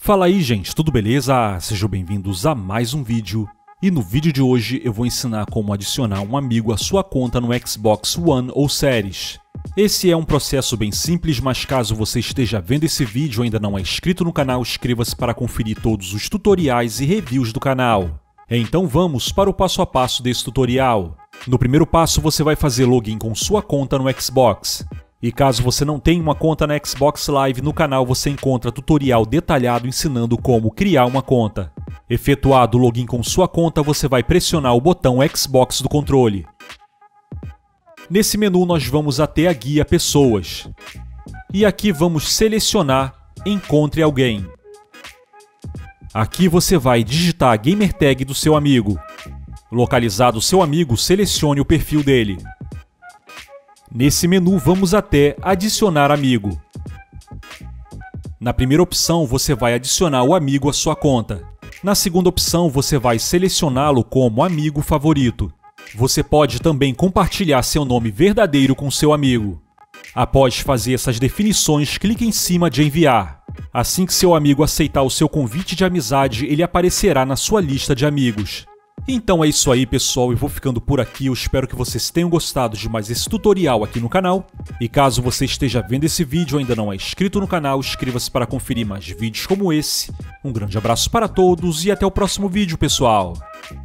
Fala aí, gente, tudo beleza? Sejam bem-vindos a mais um vídeo. E no vídeo de hoje eu vou ensinar como adicionar um amigo à sua conta no Xbox One ou Series. Esse é um processo bem simples, mas caso você esteja vendo esse vídeo e ainda não é inscrito no canal, inscreva-se para conferir todos os tutoriais e reviews do canal. Então vamos para o passo a passo desse tutorial. No primeiro passo você vai fazer login com sua conta no Xbox. E caso você não tenha uma conta na Xbox Live, no canal você encontra tutorial detalhado ensinando como criar uma conta. Efetuado o login com sua conta, você vai pressionar o botão Xbox do controle. Nesse menu nós vamos até a guia Pessoas. E aqui vamos selecionar Encontre Alguém. Aqui você vai digitar a gamer tag do seu amigo. Localizado o seu amigo, selecione o perfil dele. Nesse menu vamos até Adicionar amigo. Na primeira opção você vai adicionar o amigo à sua conta. Na segunda opção você vai selecioná-lo como amigo favorito. Você pode também compartilhar seu nome verdadeiro com seu amigo. Após fazer essas definições, clique em cima de enviar. Assim que seu amigo aceitar o seu convite de amizade, ele aparecerá na sua lista de amigos. Então é isso aí, pessoal, eu vou ficando por aqui. Eu espero que vocês tenham gostado de mais esse tutorial aqui no canal. E caso você esteja vendo esse vídeo e ainda não é inscrito no canal, inscreva-se para conferir mais vídeos como esse. Um grande abraço para todos e até o próximo vídeo, pessoal!